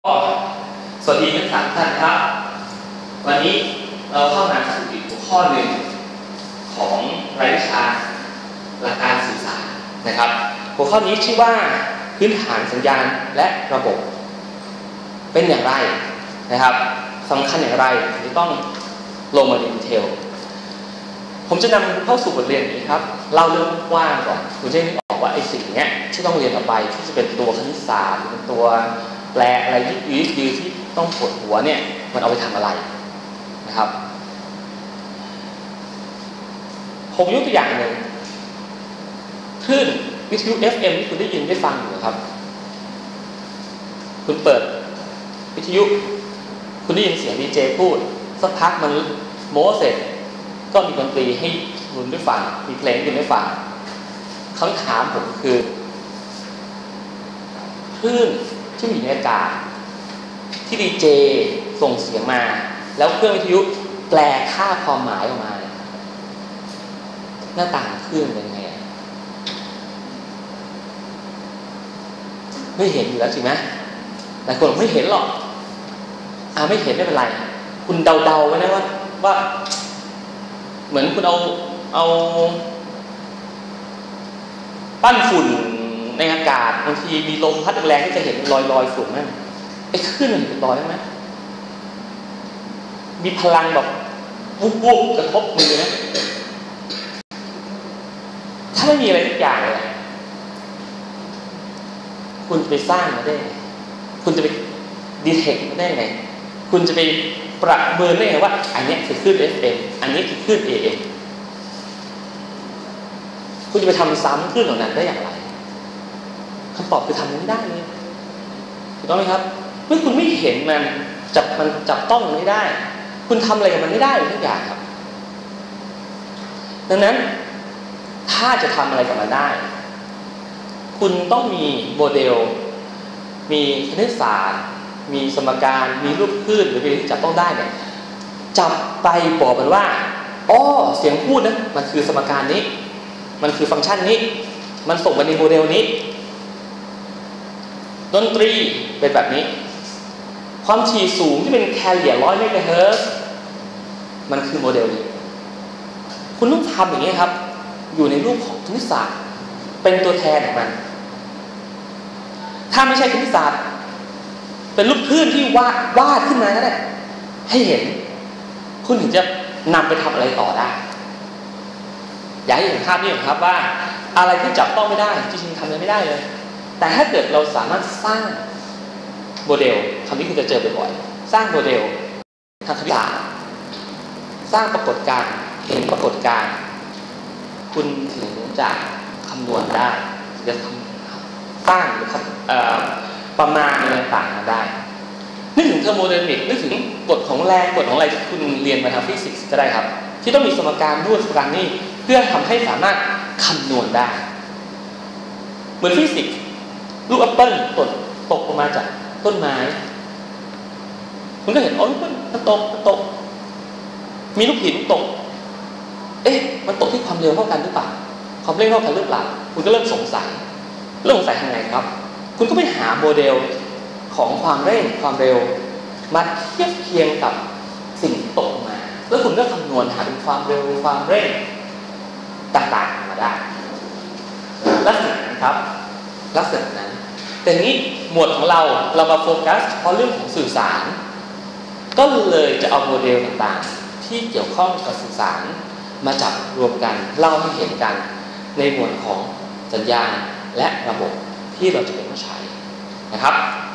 สวัสดีทั้งสามท่านครับวันนี้เราเข้ามาสู่อีกหัวข้อหนึ่งของรายวิชาหลักการสื่อสารนะครับหัวข้อนี้ชื่อว่าพื้นฐานสัญญาณและระบบเป็นอย่างไรนะครับสำคัญอย่างไรที่ต้องลงมาในดีเทลผมจะนำเข้าสู่บทเรียนนี้ครับเล่าเรื่องกว้างก่อนคุณจะนึกออกว่าไอ้สิ่งนี้ที่ต้องเรียนต่อไปที่จะเป็นตัวคณิตศาสตร์เป็นตัวแปลอะไรยืดที่ต้องปวดหัวเนี่ยมันเอาไปทำอะไรนะครับผมยกตัวอย่างหนึ่งคลื่นวิทยุ FM ที่คุณได้ยินได้ฟังอยู่ครับคุณเปิดวิทยุคุณได้ยินเสียงดีเจพูดสักพักมันโม้เสร็จก็มีดนตรีให้คุณได้ฟังมีเพลงให้คุณได้ฟังคำถามผมคือคลื่นที่อยู่ในอากาศที่ดีเจส่งเสียงมาแล้วเครื่องวิทยุแปลค่าความหมายออกมาหน้าต่างคลื่นเป็นไงไม่เห็นอยู่แล้วจริงไหมหลายคนไม่เห็นหรอกไม่เห็นไม่เป็นไรคุณเดาๆไว้นะว่าเหมือนคุณเอาปั้นฝุ่นในอากาศบางทีมีลมพัดแรงที่จะเห็นลอยฝุ่นนั่นไอ้คลื่นมันเป็นรอยใช่ไหมมีพลังแบบวุบกระทบมือนะถ้าไม่มีอะไรทุกอย่างเลยคุณจะไปสร้างมาได้ไงคุณจะไปดีเทคมาได้ไงคุณจะไปประเมินได้ไงว่าอันนี้คือคลื่น FM อันนี้คือคลื่น AM คุณจะไปทำซ้ำคลื่นเหล่านั้นได้อย่างไรคำตอบคือทำไม่ได้เลยถูกต้องไหมครับเมื่อคุณไม่เห็นมันจับต้องมันไม่ได้คุณทำอะไรกับมันไม่ได้ทุกอย่างครับดังนั้นถ้าจะทำอะไรกับมันได้คุณต้องมีโมเดลมีคณิตศาสตร์มีสมการมีรูปคลื่นหรือที่จับต้องได้เนี่ยจับไปบอกมันว่าเสียงพูดนะมันคือสมการนี้มันคือฟังก์ชันนี้มันส่งมาในโมเดลนี้ดนตรีเป็นแบบนี้ความถี่สูงที่เป็นแคเรียร์100 เมกะเฮิรตซ์มันคือโมเดลนี้คุณต้องทำอย่างนี้ครับอยู่ในรูปของคณิตศาสตร์เป็นตัวแทนของมันถ้าไม่ใช่คณิตศาสตร์เป็นรูปคลื่นที่วาดขึ้นมาก็ได้ให้เห็นคุณถึงจะนำไปทำอะไรต่อได้อยากให้เห็นภาพนี้ครับว่าอะไรที่จับต้องไม่ได้จริงๆทำอะไรไม่ได้เลยแต่ถ้าเกิดเราสามารถสร้างโมเดลคำนี้คุณจะเจอบ่อยๆสร้างโมเดลทางคณิตศาสตร์สร้างปรากฏการณ์เห็นปรากฏการณ์คุณถึงจะคำนวณได้จะสร้างหรือประมาณอะไรต่างๆได้นึกถึงเทอร์โมไดนามิกนึกถึงกฎของแรงกฎของอะไรที่คุณเรียนมาทางฟิสิกส์ก็ได้ครับที่ต้องมีสมการด้วยสมการนี้เพื่อทำให้สามารถคำนวณได้เหมือนฟิสิกส์ลูกแอปเปิ้ลตกออกมาจากต้นไม้คุณก็เห็นลูกแอปเปิ้ลมันตกมีลูกหินตกมันตกที่ความเร็วเท่ากันหรือเปล่าความเร่งเท่ากันหรือเปล่าคุณก็เริ่มสงสัยทางไหนครับคุณก็ไปหาโมเดลของความเร่งความเร็วมาเทียบเคียงกับสิ่งตกมาแล้วคุณก็คำนวณหาเป็นความเร็วความเร่งต่างๆมาได้ลักษณะนั้นครับลักษณะนั้นแต่นี้หมวดของเรามาโฟกัสเฉพาะเรื่องของสื่อสารก็เลยจะเอาโมเดลต่างๆที่เกี่ยวข้องกับสื่อสารมาจับรวมกันเล่าให้เห็นกันในหมวดของสัญญาณและระบบที่เราจะเป็นมาใช้นะครับ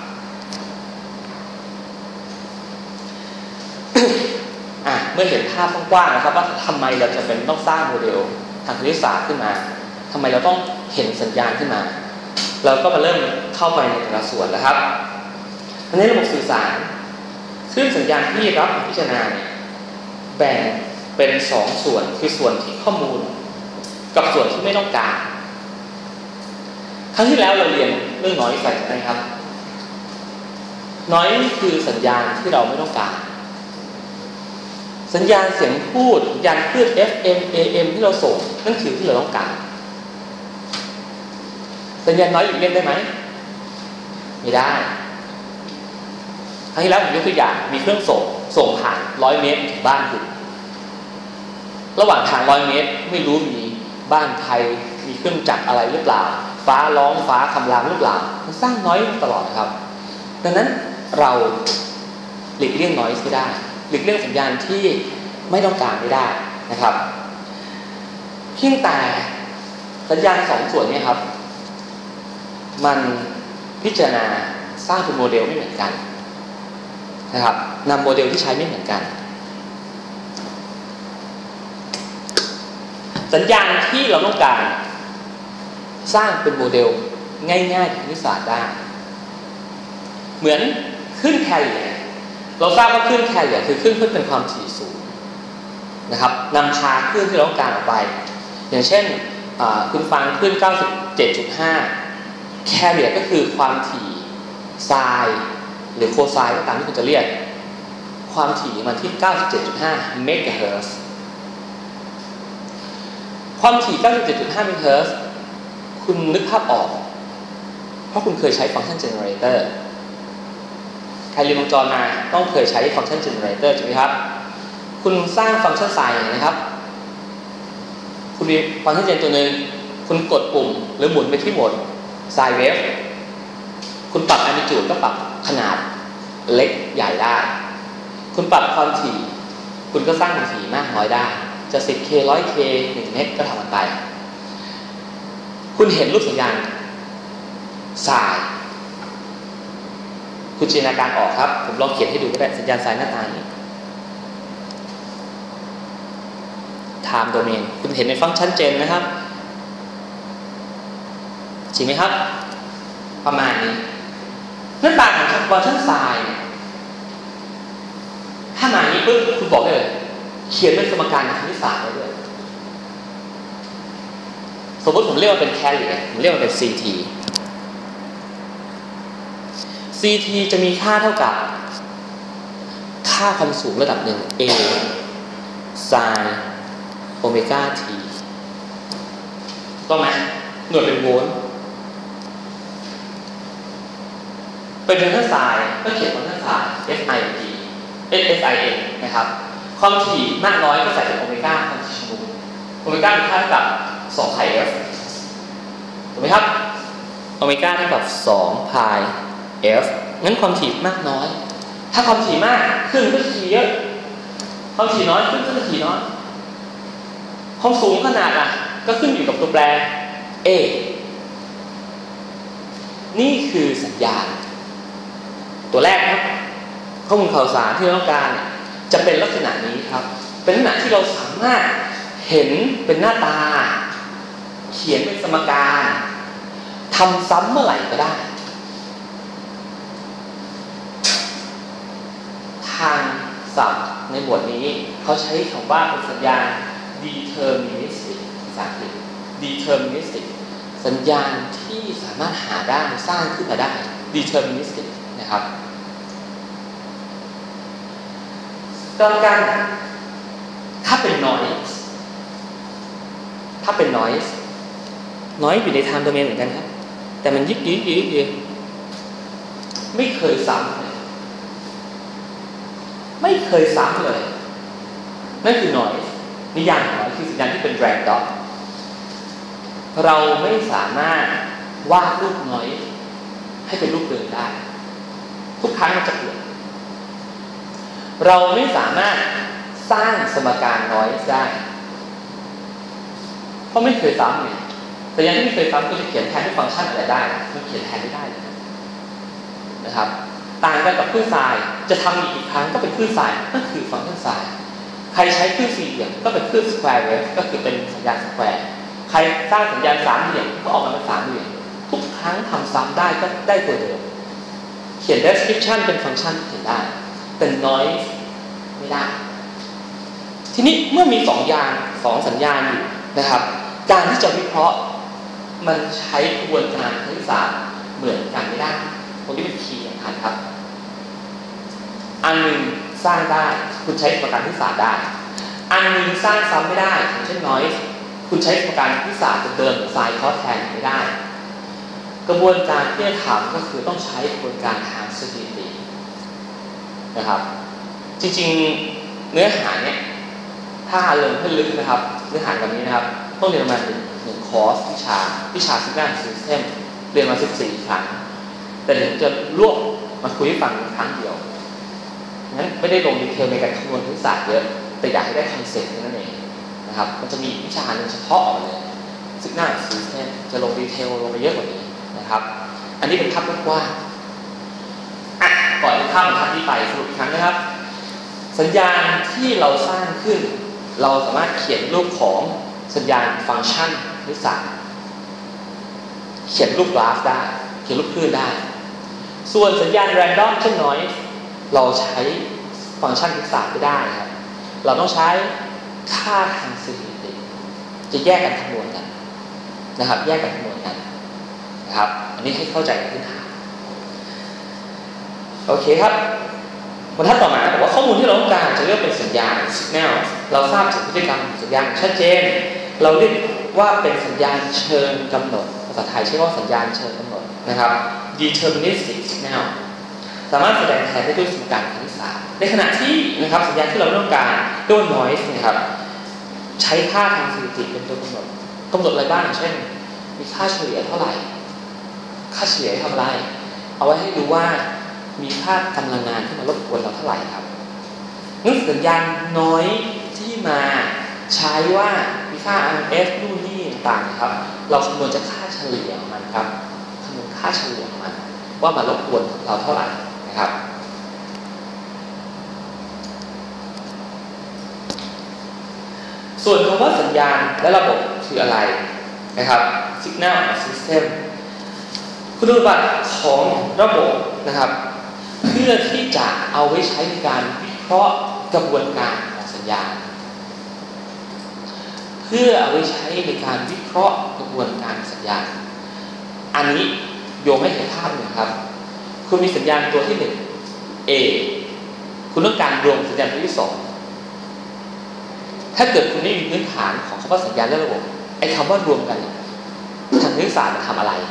เมื่อเห็นภาพกว้างๆนะครับว่าทำไมเราจะเป็นต้องสร้างโมเดลทางคณิตศาสตร์ขึ้นมาทำไมเราต้องเห็นสัญญาณขึ้นมาเราก็มาเริ่มเข้าไปในแต่ละส่วนแล้วครับอันนี้ระบบสื่อสารซึ่งสัญญาณที่รับพิจารณาเนี่ยแบ่งเป็น2ส่วนคือส่วนที่ข้อมูลกับส่วนที่ไม่ต้องการครั้งที่แล้วเราเรียนเรื่องน้อยใส่ไหมครับน้อยคือสัญญาณที่เราไม่ต้องการสัญญาณเสียงพูดสัญญาณคลื่น FM AM ที่เราส่งนั่นคือที่เราต้องการสัญญาณน้อยหลีกเลี่ยงได้ไหมไม่ได้ครั้งที่แล้วผมยกตัวอย่างมีเครื่องส่งผ่าน100 เมตรถึงบ้านคุณระหว่างทาง100 เมตรไม่รู้มีบ้านใครมีเครื่องจักรอะไรหรือเปล่าฟ้าร้องฟ้าคำรามหรือเปล่ามันสร้างน้อยตลอดครับดังนั้นเราหลีกเลี่ยงน้อยไม่ได้หลีกเลี่ยงสัญญาณที่ไม่ต้องการไม่ได้นะครับเพียงแต่สัญญาณ2 ส่วนนี้ครับมันพิจารณาสร้างเป็นโมเดลไม่เหมือนกันนะครับนำโมเดลที่ใช้ไม่เหมือนกันสัญญาณที่เราต้องการสร้างเป็นโมเดลง่ายๆทางคณิตศาสตร์ได้เหมือนคลื่นแคเรียร์เราทราบว่าคลื่นแคเรียร์คือคลื่นที่เป็นความถี่สูงนะครับนำพาคลื่นที่เราต้องการออกไปอย่างเช่นคุณฟังคลื่น 97.5 แคเรียร์ก็คือความถี่ไซน์หรือโคไซน์ก็ตามที่คุณจะเรียกความถี่มันที่ 97.5 เมกะเฮิรตซ์ความถี่ 97.5 เมกะเฮิรตซ์คุณนึกภาพออกเพราะคุณเคยใช้ฟังก์ชันเจเนเรเตอร์ใครเรียนวงจรมาต้องเคยใช้ฟังก์ชันเจเนเรเตอร์ใช่ไหมครับคุณสร้างฟังก์ชันไซน์นะครับคุณมีฟังก์ชันเจนตัวหนึ่งคุณกดปุ่มหรือหมุนไปที่โหมดไซน์เวฟคุณปรับแอมพลิจูดก็ปรับขนาดเล็กใหญ่ได้คุณปรับความถี่คุณก็สร้างความถี่มากน้อยได้จะ 10K 100K 1 เมกก็ทำมันไปคุณเห็นรูปสัญญาณไซน์คุณจินตนาการออกครับผมลองเขียนให้ดูก็ได้สัญญาณไซน์หน้าตานี้time domain คุณเห็นในฟังก์ชันเจนนะครับจริงไหมครับประมาณนี้หน้าตาของฟังก์ชันไซน์ถ้ามาอย่างนี้ปุ๊บคุณบอกได้เลยเขียนเป็นสมการทางคณิตศาสตร์ได้ด้วยสมมติผมเรียกว่าเป็นแคเรียร์ผมเรียกว่าเป็น CT CT จะมีค่าเท่ากับค่าความสูงระดับหนึ่ง A sin โอเมก้า t ต้องไหมหน่วยเป็นโวลต์เป็นฟังก์ชันไซน์ก็เขียนฟังก์ชันไซน์ sin นะครับความถี่มากน้อยก็ใส่เป็นโอเมก้าความถี่ชั่วโมงโอเมก้าเป็นค่าเท่ากับ2 pi f ถูกไหมครับโอเมก้าเท่ากับ2 pi f งั้นความถี่มากน้อยถ้าความถี่มากขึ้นก็ถี่เยอะความถี่น้อยขึ้นก็ถี่น้อยความสูงขนาดก็ขึ้นอยู่กับตัวแปร A นี่คือสัญญาณตัวแรกครับข้อมูลข่าวสารที่เราต้องการจะเป็นลักษณะนี้ครับเป็นลักษณะที่เราสามารถเห็นเป็นหน้าตาเขียนเป็นสมการทำซ้ำเมื่อไหร่ก็ได้ทางศัพท์ในบทนี้เขาใช้คำว่าเป็นสัญญาณ deterministic ภาษาอังกฤษ deterministic สัญญาณที่สามารถหาได้สร้างขึ้นมาได้ deterministic นะครับกลับกันถ้าเป็น noise อยู่ใน time domain เหมือนกันครับแต่มันยิกไม่เคยซ้ำเลยนั่นคือ noise นิยามของ noise คือสัญญาณที่เป็น drag dot เราไม่สามารถวาดรูป noise ให้เป็นรูปเดิมได้ทุกครั้งมันจะเปลี่ยนเราไม่สามารถสร้างสมการ noise ได้เพราะไม่เคยซ้ำไงสัญญาณที่ไม่เคยซ้ำก็จะเขียนแทนด้วยฟังก์ชันอะไรได้มันเขียนแทนไม่ได้เลยนะครับต่างกันกับคลื่นไซน์จะทำอีกครั้งก็เป็นคลื่นไซน์นั่นคือฟังก์ชันไซน์ใครใช้คลื่นสี่เหลี่ยมก็เป็นคลื่นสแควร์เวฟก็คือเป็นสัญญาณสแควร์ใครสร้างสัญญาณสามเหลี่ยมก็ออกมาเป็นสามเหลี่ยมทุกครั้งทำซ้ำได้ก็ได้ตัวเดิมเขียน description เป็นฟังก์ชันเขียนได้เป็น noise ไม่ได้ทีนี้เมื่อมี2สัญญาณอยู่นะครับการที่จะวิเคราะห์มันใช้กระบวนการคณิตศาสตร์เหมือนกันไม่ได้ตรงนี้เป็นคีย์สำคัญครับอันหนึ่งสร้างได้คุณใช้ประการคณิตศาสตร์ได้อันหนึ่งสร้างซ้ำไม่ได้เช่น noise คุณใช้ประการคณิตศาสตร์เดิมๆ sin cos tan ไม่ได้กระบวนการที่จะทำก็คือต้องใช้กระบวนการทางสถิตินะครับจริงๆเนื้อหาเนี่ยถ้าลงให้ลึกนะครับเนื้อหาแบบนี้นะครับต้องเรียนมาหนึ่งคอร์สวิชา Signal System เรียนมา14 ครั้งแต่เดี๋ยวจะรวบมาคุยให้ฟังครั้งเดียวงั้นไม่ได้ลงดีเทลในการคำนวณคณิตศาสตร์เยอะแต่อยากให้ได้คอนเซ็ปต์นั่นเองนะครับมันจะมีวิชาหนึ่งเฉพาะออกมาเลย Signal System จะลงดีเทลลงไปเยอะกว่านี้นะครับอันนี้เป็นภาพกว้างก่อนจะข้ามบรรทัดนี้ไปสรุปอีกครั้งนะครับสัญญาณที่เราสร้างขึ้นเราสามารถเขียนรูปของสัญญาณฟังก์ชันคณิตศาสตร์เขียนรูปกราฟได้เขียนรูปคลื่นได้ส่วนสัญญาณ random เช่น noise เราใช้ฟังก์ชันคณิตศาสตร์ไม่ได้ครับเราต้องใช้ค่าทางสถิติจะแยกกันคำนวณกันนะครับแยกกันคำนวณกันนะครับอันนี้ให้เข้าใจในพื้นฐานโอเคครับบรรทัดต่อมาบอกว่าข้อมูลที่เราต้องการจะเรียกเป็นสัญญาณ signal เราทราบถึงพฤติกรรมของสัญญาณชัดเจนเราเรียกว่าเป็นสัญญาณเชิงกำหนดภาษาไทยใช้ว่าสัญญาณเชิงกำหนดนะครับ deterministic signal สามารถแสดงแทนได้ด้วยสมการคณิตศาสตร์ในขณะที่นะครับสัญญาณที่เราต้องการด้วย noise นะครับใช้ค่าทางสถิติเป็นตัวกำหนดอะไรบ้างเช่นมีค่าเฉลี่ยเท่าไหร่ค่าเฉลี่ยทำอะไรเอาไว้ให้ดูว่ามีค่ากำลังงานที่มารบกวนเราเท่าไหร่ครับงั้นสัญญาณน้อยที่มาใช้ว่ามีค่า RMS นู่นนี่ต่างๆครับเราคำนวณจากค่าเฉลี่ยของมันครับคำนวณค่าเฉลี่ยของมันว่ามารบกวนเราเท่าไหร่นะครับส่วนคำว่าสัญญาณและระบบคืออะไรนะครับ Signal System คุณสมบัติของระบบนะครับเพื่อที่จะเอาไว้ใช้ในการวิเคราะห์กระบวนการของสัญญาณเพื่อเอาไว้ใช้ในการวิเคราะห์กระบวนการสัญญาณอันนี้โยมให้เห็นภาพหนึ่งครับคุณมีสัญญาณตัวที่1 A คุณต้องการรวมสัญญาณตัวที่2ถ้าเกิดคุณไม่มีพื้นฐานของคำว่าสัญญาณและระบบไอ้คำว่ารวมกันทางคณิตศาสตร์มันทำอะไร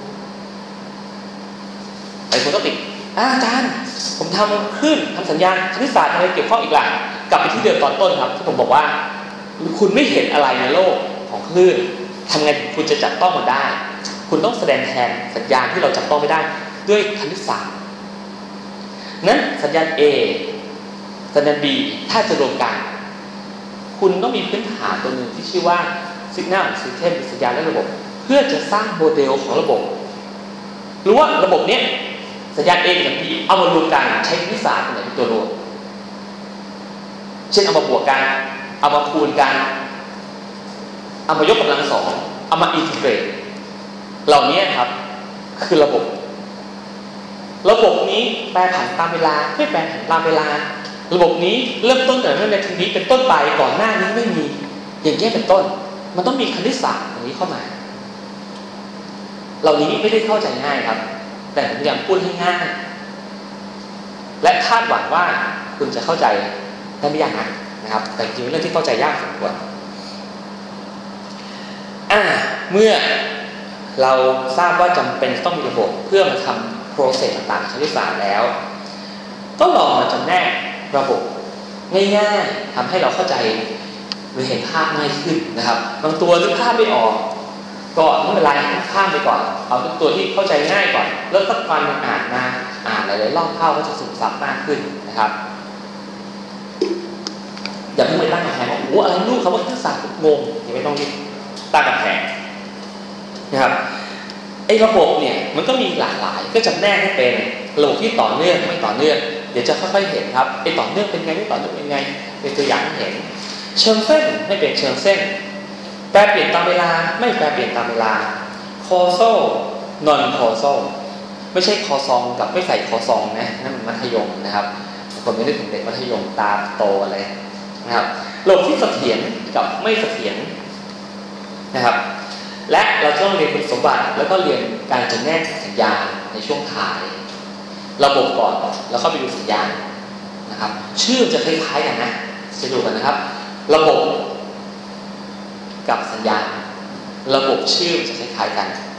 ไอ้คนต้องติดอาจารย์ผมทำคลื่นทำสัญญาณคณิตศาสตร์อะไรเกี่ยวข้องอีกล่ะกลับไปที่เดิมตอนต้นครับที่ผมบอกว่าคุณไม่เห็นอะไรในโลกของคลื่นทำไงคุณจะจับต้องมันได้คุณต้องแสดงแทนสัญญาณที่เราจับต้องไม่ได้ด้วยคณิตศาสตร์นั้นสัญญาณ A สัญญาณ B ถ้าจะรวมกันคุณต้องมีพื้นฐานตัวหนึ่งที่ชื่อว่า Signal System สัญญาณและระบบเพื่อจะสร้างโมเดลของระบบรู้ว่าระบบนี้สัญญาณ A กับ B เอามารวมกันใช้คณิตศาสตร์เป็นตัวรวมเช่นเอามาบวกกันเอามาคูณกันเอามายกกำลังสองเอามาอินทิเกรตเหล่านี้ครับคือระบบนี้แปรผันตามเวลาไม่แปรผันตามเวลาระบบนี้เริ่มต้นจากนาทีนี้เป็นต้นไปก่อนหน้านี้ไม่มีอย่างนี้เป็นต้นมันต้องมีคณิตศาสตร์อย่างนี้เข้ามาเหล่านี้ไม่ได้เข้าใจง่ายครับแต่ผมพยายามพูดให้ง่ายและคาดหวังว่าคุณจะเข้าใจได้ไม่ยากนะครับแต่จริงๆเรื่องที่เข้าใจยากสมควรเมื่อเราทราบว่าจำเป็นต้องมีระบบเพื่อมาทำ process ต่างๆคณิตศาสตร์แล้วก็ลองมาจำแนกระบบง่ายๆทำให้เราเข้าใจหรือเห็นภาพง่ายขึ้นนะครับบางตัวนึกภาพไม่ออกก็ไม่เป็นไรข้ามไปก่อนเอาตัวที่เข้าใจง่ายก่อนแล้วสักวันอ่านหลายๆรอบเข้าก็จะซึมซับมากขึ้นนะครับอย่าเพิ่งไปตั้งกำแพงว่าโอ้อะไรลูกเขาว่าคณิตศาสตร์งงอย่าไม่ต้องรีบตั้งกำแพงนะครับไอ้ระบบเนี่ยมันก็มีหลากหลายก็จำแนกให้เป็นระบบที่ต่อเนื่องไม่ต่อเนื่องเดี๋ยวจะค่อยๆเห็นครับไอ้ต่อเนื่องเป็นไงไม่ต่อเนื่องเป็นไงเป็นตัวอย่างให้เห็นเชิงเส้นให้เป็นเชิงเส้นแปรเปลี่ยนตามเวลาไม่แปรเปลี่ยนตามเวลา causal non causal ไม่ใช่คอซองกับไม่ใส่คอซองนะนั่นมัธยมนะครับคนไม่ได้ถึงเด็กมัธยมตาโตอะไรนะครับระบบที่เสถียรกับไม่เสถียรนะครับและเราต้องเรียนคุณสมบัติแล้วก็เรียนการจำแนกสัญญาณในช่วงท้ายระบบก่อนแล้วเข้าไปดูสัญญาณนะครับชื่อจะคล้ายๆกันนะจะดูกันนะครับระบบกับสัญญาณระบบชื่อจะคล้ายๆกัน